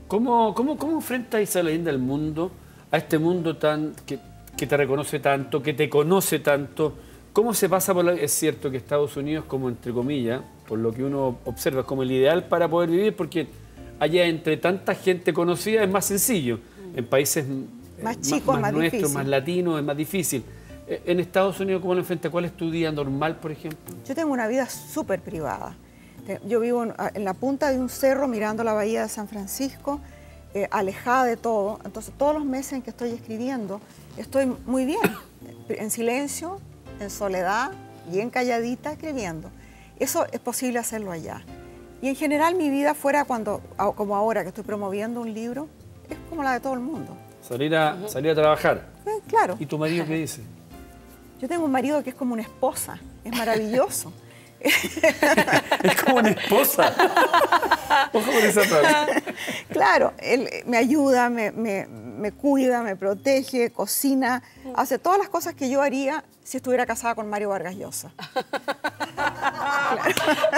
¿Cómo enfrenta Isabel Allende al mundo, a este mundo que te reconoce tanto, que te conoce tanto? ¿Cómo se pasa por la... Es cierto que Estados Unidos, como entre comillas, por lo que uno observa, es como el ideal para poder vivir, porque allá entre tanta gente conocida es más sencillo. En países más chicos, más nuestros, difícil. más latinos, es más difícil. En Estados Unidos, ¿cómo lo enfrenta? ¿Cuál es tu día normal, por ejemplo? Yo tengo una vida súper privada. Yo vivo en la punta de un cerro mirando la bahía de San Francisco, alejada de todo. Entonces, todos los meses en que estoy escribiendo, estoy muy bien, en silencio, en soledad, bien calladita, escribiendo. Eso es posible hacerlo allá. Y en general mi vida fuera como ahora que estoy promoviendo un libro, es como la de todo el mundo. Salir a trabajar. Claro. ¿Y tu marido qué dice? Yo tengo un marido que es como una esposa, es maravilloso. Es como una esposa. Ojo con esa frase. Claro, él me ayuda, me cuida, me protege, cocina, hace todas las cosas que yo haría si estuviera casada con Mario Vargas Llosa. Claro.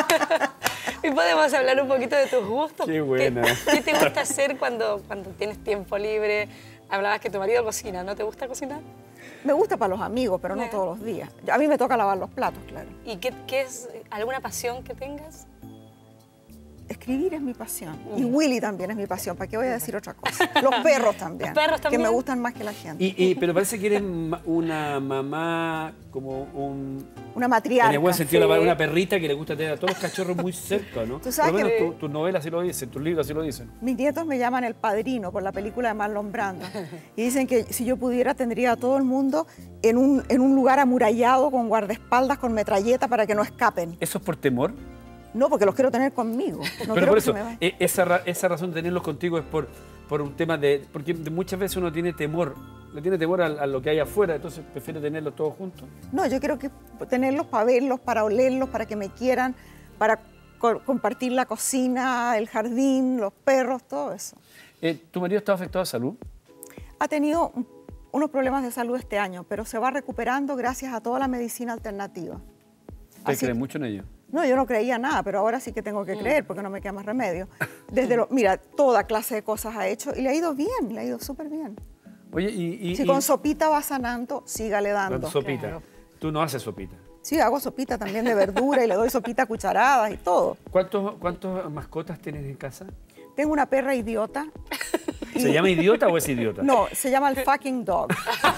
¿Y podemos hablar un poquito de tus gustos? Qué buena. ¿Qué te gusta hacer cuando tienes tiempo libre? Hablabas que tu marido cocina, ¿no te gusta cocinar? Me gusta para los amigos, pero no todos los días. A mí me toca lavar los platos, claro. ¿Y qué es alguna pasión que tengas? Escribir es mi pasión. Y Willy también es mi pasión. ¿Para qué voy a decir otra cosa? Los perros también. ¿Los perros también? Que me gustan más que la gente. Pero parece que eres una mamá, como una matriarca. En el buen sentido, una perrita que le gusta tener a todos los cachorros muy cerca, ¿no? ¿Tú sabes? Por lo menos tus novelas sí lo dicen, tus libros sí lo dicen. Mis nietos me llaman El Padrino por la película de Marlon Brando. Y dicen que si yo pudiera, tendría a todo el mundo en un lugar amurallado, con guardaespaldas, con metralleta, para que no escapen. ¿Eso es por temor? No, porque los quiero tener conmigo. No pero por eso, esa razón de tenerlos contigo es por un tema de... Porque muchas veces uno tiene temor, le tiene temor a lo que hay afuera, entonces prefiere tenerlos todos juntos. No, yo quiero tenerlos para verlos, para olerlos, para que me quieran, para compartir la cocina, el jardín, los perros, todo eso. ¿Tu marido está afectado a salud? Ha tenido unos problemas de salud este año, pero se va recuperando gracias a toda la medicina alternativa. ¿Usted cree mucho en ello? No, yo no creía nada, pero ahora sí que tengo que creer porque no me queda más remedio. Mira, toda clase de cosas ha hecho y le ha ido bien, le ha ido súper bien. Oye, si con sopita va sanando, sígale dando. Con sopita. Claro. Tú no haces sopita. Sí, hago sopita también de verdura y le doy sopita a cucharadas y todo. ¿Cuántas mascotas tienes en casa? Tengo una perra idiota. ¿Se llama idiota o es idiota? No, se llama el fucking dog.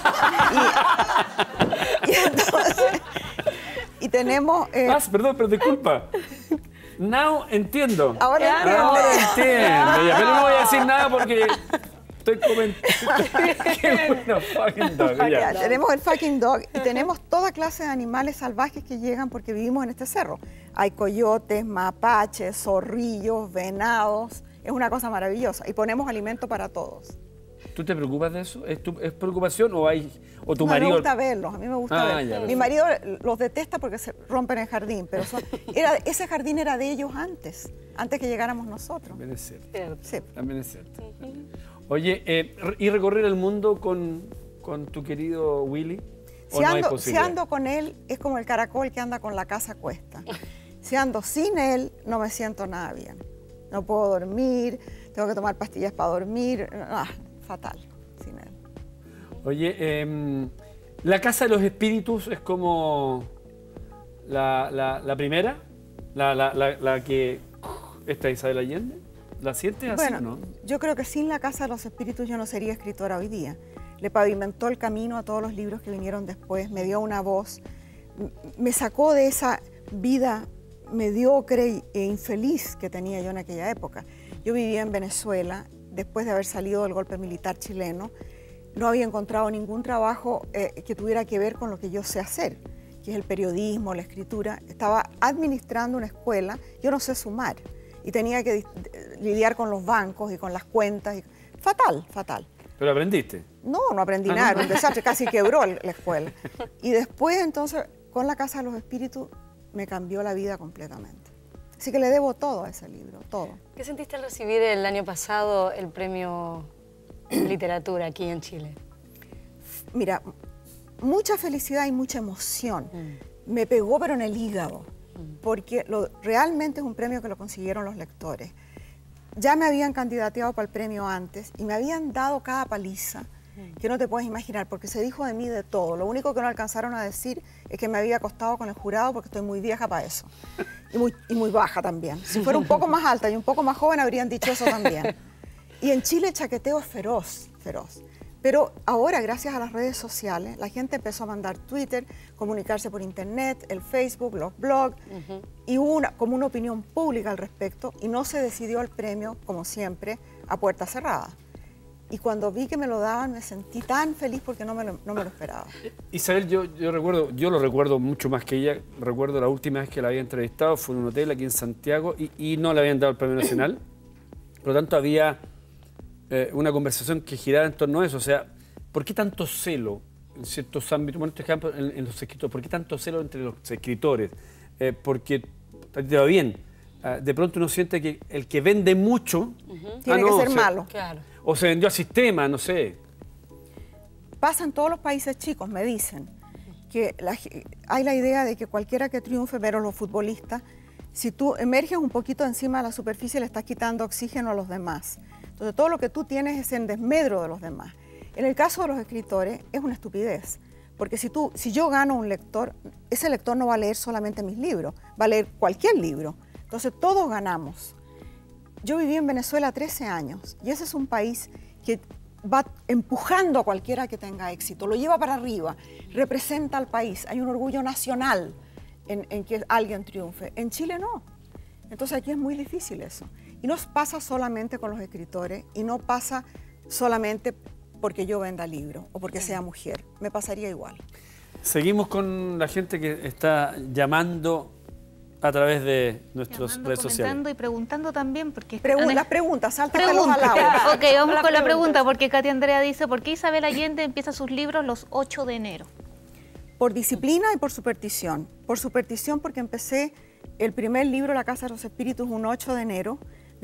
y entonces... Y tenemos... perdón, pero disculpa. Now entiendo. Ahora entiendo. Ya, pero no voy a decir nada porque estoy comentando. Qué bueno, fucking dog. Ya. Tenemos el fucking dog y tenemos toda clase de animales salvajes que llegan porque vivimos en este cerro. Hay coyotes, mapaches, zorrillos, venados. Es una cosa maravillosa. Y ponemos alimento para todos. ¿Tú te preocupas de eso? ¿Es preocupación o tu marido? A mí me gusta verlos, a mí me gusta verlos. Ya, mi marido los detesta porque se rompen el jardín, pero ese jardín era de ellos antes que llegáramos nosotros. También es cierto. Sí. También es cierto. Oye, ¿y recorrer el mundo con tu querido Willy? Si ando con él, es como el caracol que anda con la casa a cuesta. Si ando sin él, no me siento nada bien. No puedo dormir, tengo que tomar pastillas para dormir. Fatal, sin él. Oye, ¿la Casa de los Espíritus es como la primera? ¿La que esta Isabel Allende? ¿La sientes así o no? Yo creo que sin la Casa de los Espíritus yo no sería escritora hoy día. Le pavimentó el camino a todos los libros que vinieron después, me dio una voz, me sacó de esa vida mediocre e infeliz que tenía yo en aquella época. Yo vivía en Venezuela, después de haber salido del golpe militar chileno, no había encontrado ningún trabajo que tuviera que ver con lo que yo sé hacer, que es el periodismo, la escritura. Estaba administrando una escuela, yo no sé sumar, y tenía que lidiar con los bancos y con las cuentas. Fatal, fatal. ¿Pero aprendiste? No aprendí nada, era un desastre, casi quebró la escuela. Y después, entonces, con la Casa de los Espíritus, me cambió la vida completamente. Así que le debo todo a ese libro, todo. ¿Qué sentiste al recibir el año pasado el premio Literatura aquí en Chile? Mira, mucha felicidad y mucha emoción. Me pegó, pero en el hígado, porque realmente es un premio que lo consiguieron los lectores. ya me habían candidateado para el premio antes y me habían dado cada paliza que no te puedes imaginar, porque se dijo de mí de todo. Lo único que no alcanzaron a decir es que me había acostado con el jurado porque estoy muy vieja para eso. Y muy baja también. Si fuera un poco más alta y un poco más joven habrían dicho eso también. Y en Chile el chaqueteo es feroz, feroz. Pero ahora, gracias a las redes sociales, la gente empezó a mandar Twitter, comunicarse por internet, el Facebook, los blogs, y hubo como una opinión pública al respecto, y no se decidió el premio, como siempre, a puerta cerrada. Y cuando vi que me lo daban, me sentí tan feliz porque no me lo esperaba. Isabel, yo lo recuerdo mucho más que ella. Recuerdo la última vez que la había entrevistado, fue en un hotel aquí en Santiago, y no le habían dado el premio nacional. Por lo tanto, había una conversación que giraba en torno a eso. O sea, ¿por qué tanto celo en ciertos ámbitos? Bueno, este ejemplo, en los escritores. ¿Por qué tanto celo entre los escritores? Porque a ti te va bien. De pronto uno siente que el que vende mucho... Tiene que ser malo. Claro. O se vendió a sistema, no sé. Pasa en todos los países chicos, me dicen, que hay la idea de que cualquiera que triunfe, pero los futbolistas, si tú emerges un poquito encima de la superficie, le estás quitando oxígeno a los demás. Entonces todo lo que tú tienes es en desmedro de los demás. En el caso de los escritores es una estupidez, porque si yo gano un lector, ese lector no va a leer solamente mis libros, va a leer cualquier libro. Entonces todos ganamos. Yo viví en Venezuela 13 años y ese es un país que va empujando a cualquiera que tenga éxito, lo lleva para arriba, representa al país, hay un orgullo nacional en que alguien triunfe. En Chile no. Entonces aquí es muy difícil eso. Y no pasa solamente con los escritores y no pasa solamente porque yo venda libros o porque sea mujer, me pasaría igual. Seguimos con la gente que está llamando a través de nuestras redes sociales. Comentando y preguntando también, porque... Las preguntas, sáltatelos al agua. Ok, vamos con la pregunta, porque Katia Andrea dice, ¿por qué Isabel Allende empieza sus libros los 8 de enero? Por disciplina y por superstición. Por superstición porque empecé el primer libro, La Casa de los Espíritus, un 8 de enero de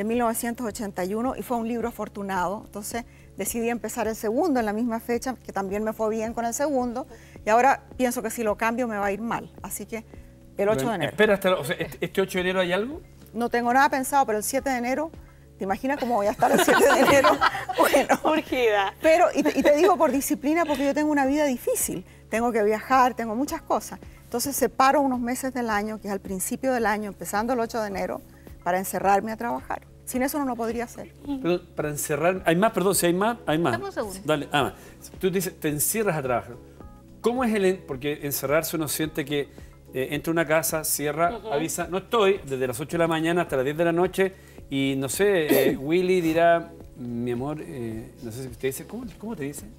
1981 y fue un libro afortunado. Entonces decidí empezar el segundo en la misma fecha, que también me fue bien con el segundo, y ahora pienso que si lo cambio me va a ir mal. Así que el 8 de enero. Espera, o sea, ¿este 8 de enero hay algo? No tengo nada pensado, pero el 7 de enero, ¿te imaginas cómo voy a estar el 7 de enero? Bueno, urgida. Pero, y te digo por disciplina, porque yo tengo una vida difícil. Tengo que viajar, tengo muchas cosas. Entonces separo unos meses del año, que es al principio del año, empezando el 8 de enero, para encerrarme a trabajar. Sin eso no lo podría hacer. Perdón, para encerrar... ¿Hay más? Perdón, si hay más, hay más. Dame un segundo. Dale, tú dices, te encierras a trabajar. ¿Cómo es porque encerrarse uno siente que entra a una casa, cierra, avisa, no estoy, desde las 8 de la mañana hasta las 10 de la noche, y no sé, Willy dirá, mi amor, no sé si usted dice, ¿cómo te dice?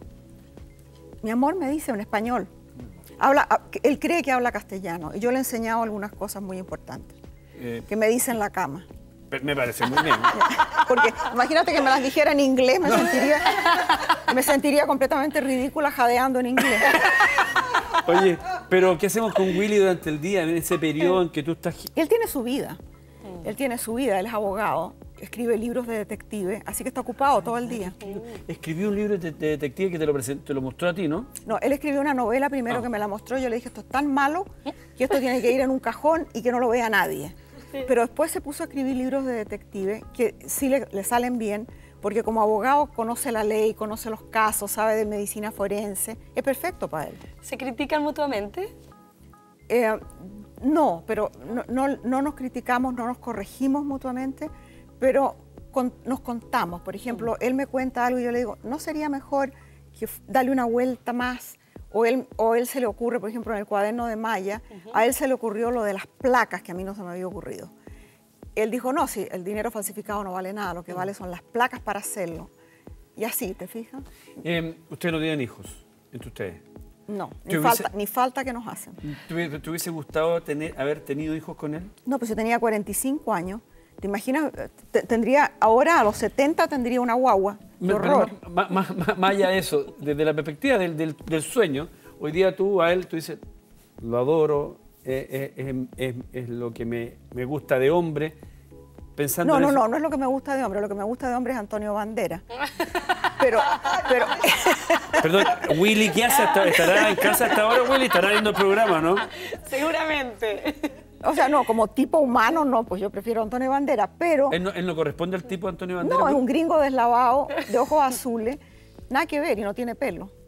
Mi amor me dice en español. Él cree que habla castellano, y yo le he enseñado algunas cosas muy importantes, que me dice en la cama. Me parece muy bien. Porque imagínate que me las dijera en inglés, me sentiría completamente ridícula jadeando en inglés. Oye, pero ¿qué hacemos con Willy durante el día, en ese periodo en que tú estás...? Él tiene su vida, él es abogado, escribe libros de detective, así que está ocupado todo el día. Escribió un libro de detective que te lo mostró a ti, ¿no? No, él escribió una novela primero que me la mostró, yo le dije, esto es tan malo que esto tiene que ir en un cajón y que no lo vea nadie. Pero después se puso a escribir libros de detective que sí le salen bien, porque como abogado conoce la ley, conoce los casos, sabe de medicina forense, es perfecto para él. ¿Se critican mutuamente? No, pero no nos criticamos, no nos corregimos mutuamente, pero nos contamos. Por ejemplo, él me cuenta algo y yo le digo, ¿no sería mejor que darle una vuelta más? O él se le ocurre, por ejemplo, en el cuaderno de Maya, a él se le ocurrió lo de las placas, que a mí no se me había ocurrido. Él dijo, no, sí, el dinero falsificado no vale nada, lo que vale son las placas para hacerlo. Y así, ¿te fijas? ¿Ustedes no tienen hijos entre ustedes? No, ni falta que nos hacen. ¿Te hubiese gustado haber tenido hijos con él? No, pues yo tenía 45 años. ¿Te imaginas? Ahora a los 70 tendría una guagua. ¡Qué horror! Más allá de eso, desde la perspectiva del sueño, hoy día tú dices, lo adoro, es lo que me gusta de hombre. Pensando no es lo que me gusta de hombre, lo que me gusta de hombre es Antonio Banderas. Pero... Perdón, Willy, ¿qué hace? ¿Estará en casa hasta ahora, Willy? ¿Estará viendo el programa, no? Seguramente. O sea, no, como tipo humano no, pues yo prefiero a Antonio Banderas, pero... ¿Él no corresponde al tipo de Antonio Banderas? No, es un gringo deslavado, de ojos azules, nada que ver y no tiene pelo.